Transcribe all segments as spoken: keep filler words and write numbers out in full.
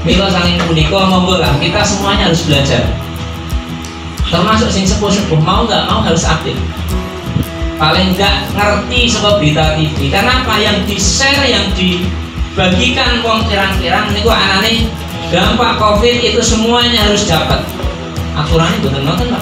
Mila saking punika monggo lah kita semuanya harus belajar. Termasuk sing sepuh-sepuh mau nggak mau harus aktif. Paling nggak ngerti sebuah berita T V. Karena apa yang di-share, yang dibagikan wong pirang-pirang niku anane dampak Covid itu semuanya harus dapat. Aturannya bener nonton Pak.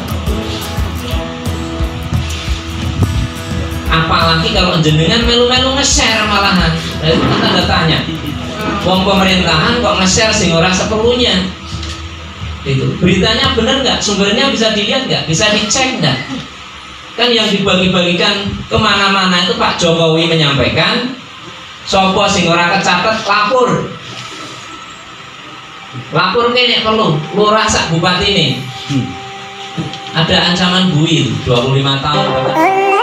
Apalagi kalau jenengan melu-melu nge-share malahan. Nah, itu kan tanda tanya. Wong pemerintahan kok nge-share sing ora seperlunya. Itu beritanya benar nggak? Sumbernya bisa dilihat nggak? Bisa dicek nggak? Kan yang dibagi-bagikan kemana-mana itu Pak Jokowi menyampaikan, sopo sing ora kecatet lapor. Lapor kene perlu. Lurah sak bupati ini. Ada ancaman bui dua puluh lima tahun.